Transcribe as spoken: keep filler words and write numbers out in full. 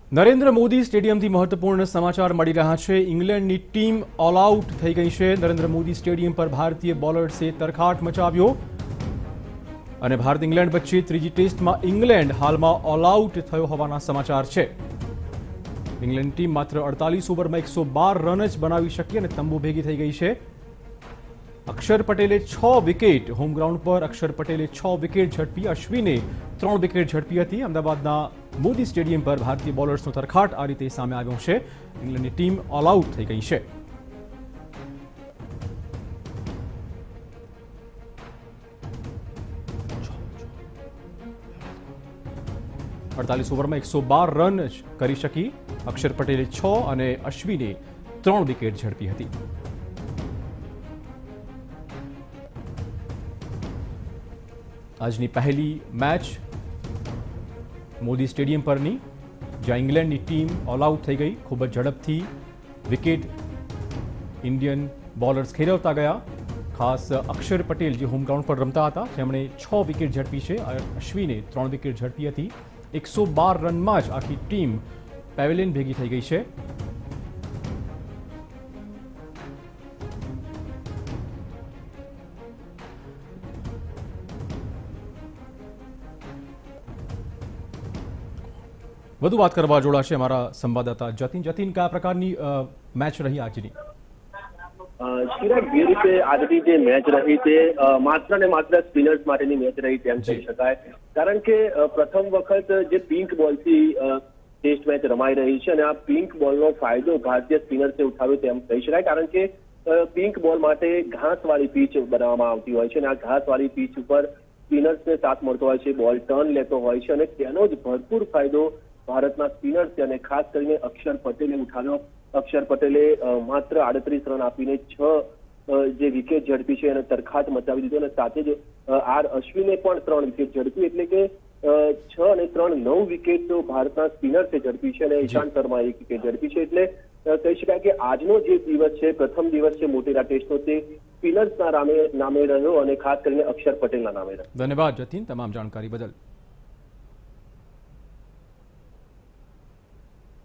Narendra Modi stadium थी महत्वपूर्ण समाचार मળી રહ્યા છે। इंग्लैंडની ટીમ ऑल आउट થઈ ગઈ છે। नरेन्द्र मोदी स्टेडियम पर भारतीय बॉलर्से तरखाट मचाव्यो અને ભારત इंग्लैंड वच्चे ત્રીજી ટેસ્ટમાં इंग्लैंड हालમાં ऑल आउट થયો હોવાના સમાચાર છે। इंग्लैंड टीम मात्र अड़तालीस ओवરમાં एक सौ बार रन ज बनावी शकी અને તંબુ ભેગી થઈ ગઈ છે। अक्षर पटेले छ विकेट होम ग्राउंड पर अक्षर पटेले छ विकेट झड़पी, अश्विने त्रण विकेट झड़पी थी। अमदावादना मोदी स्टेडियम पर भारतीय बॉलर्सनो तरखाट आ रीते सामे आव्यो छे। इंग्लैंडनी टीम ऑल आउट थई गई छे। अड़तालीस ओवर में एक सौ बार रन करी शकी। अक्षर पटेले छ और अश्विने त्रण विकेट झड़पी हती। आजनी पहली मैच मोदी स्टेडियम परनी ज्यां इंग्लैंडनी टीम ऑल आउट थई गई। खूब ज झड़पथी विकेट इंडियन बॉलर्स खेरवता गया। खास अक्षर पटेल जो होम ग्राउंड पर रमता था तेमणे छ विकेट झड़पी है। अश्विने त्रण विकेट झड़पी हती। एक सौ बार रन में ज आखी टीम पेविलियन भेगी थई गई है। વધુ વાત કરવા જોડાશે અમારા સંવાદદાતા જતીન। જતીન, કયા પ્રકારની મેચ રહી આજની? ચિરાગ, જે રીતે આજની જે મેચ રહી તે માત્ર ને માત્ર સ્પિનર્સ માટેની મેચ રહી તેમ કહી શકાય। કારણ કે પ્રથમ વખત જે પિંક બોલથી ટેસ્ટ મેચ રમાઈ રહી છે અને આ પિંક બોલનો ફાયદો ભારતીય સ્પિનર્સે ઉઠાવ્યો તેમ કહી શકાય। કારણ કે પિંક બોલ માટે ઘાસવાળી પીચ બનાવવામાં આવતી હોય છે અને આ ઘાસવાળી પીચ ઉપર સ્પિનર્સને સાથ મળતો હોય છે, બોલ ટર્ન લેતો હોય છે અને તેનો જ ભરપૂર ફાયદો ભારતના સ્પિનર્સે અને ખાસ કરીને અક્ષર પટેલે ઉઠાવ્યો। અક્ષર પટેલે માત્ર આડત્રીસ રન આપીને છ જે વિકેટ ઝડપી છે એને તરખાટ મચાવી દીધો અને સાથે જ આર અશ્વિને પણ ત્રણ વિકેટ ઝડપી, એટલે કે છ અને ત્રણ નવ વિકેટ તો ભારતના સ્પિનર્સે ઝડપી છે અને ઈશાંત શર્મા એક વિકેટ ઝડપી છે। એટલે કહી શકાય કે આજનો જે દિવસ છે, પ્રથમ દિવસ છે મોટેરા ટેસ્ટનો, તે સ્પિનર્સના નામે નામે રહ્યો અને ખાસ કરીને અક્ષર પટેલના નામે રહ્યો। ધન્યવાદ જતીન તમામ જાણકારી બદલ।